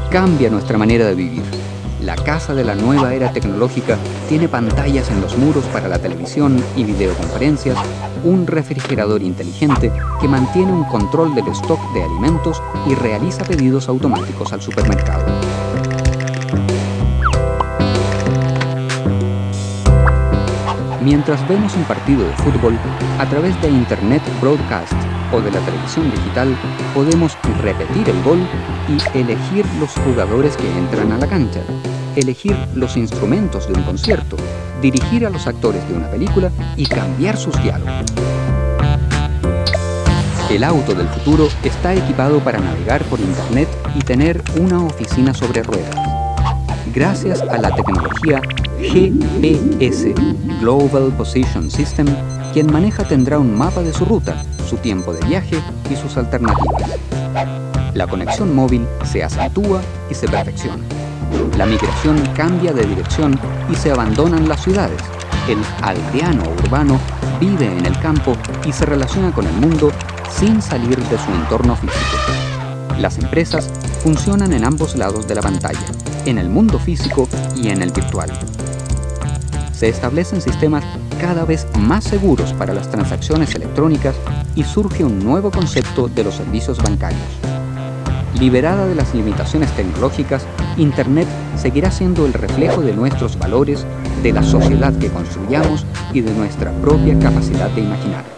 cambia nuestra manera de vivir. La casa de la nueva era tecnológica tiene pantallas en los muros para la televisión y videoconferencias, un refrigerador inteligente que mantiene un control del stock de alimentos y realiza pedidos automáticos al supermercado. Mientras vemos un partido de fútbol, a través de Internet Broadcast o de la televisión digital, podemos repetir el gol y elegir los jugadores que entran a la cancha, elegir los instrumentos de un concierto, dirigir a los actores de una película y cambiar sus diálogos. El auto del futuro está equipado para navegar por Internet y tener una oficina sobre ruedas. Gracias a la tecnología GPS, Global Position System, quien maneja tendrá un mapa de su ruta, su tiempo de viaje y sus alternativas. La conexión móvil se acentúa y se perfecciona. La migración cambia de dirección y se abandonan las ciudades. El aldeano urbano vive en el campo y se relaciona con el mundo sin salir de su entorno físico. Las empresas funcionan en ambos lados de la pantalla, en el mundo físico y en el virtual. Se establecen sistemas cada vez más seguros para las transacciones electrónicas y surge un nuevo concepto de los servicios bancarios. Liberada de las limitaciones tecnológicas, Internet seguirá siendo el reflejo de nuestros valores, de la sociedad que construyamos y de nuestra propia capacidad de imaginar.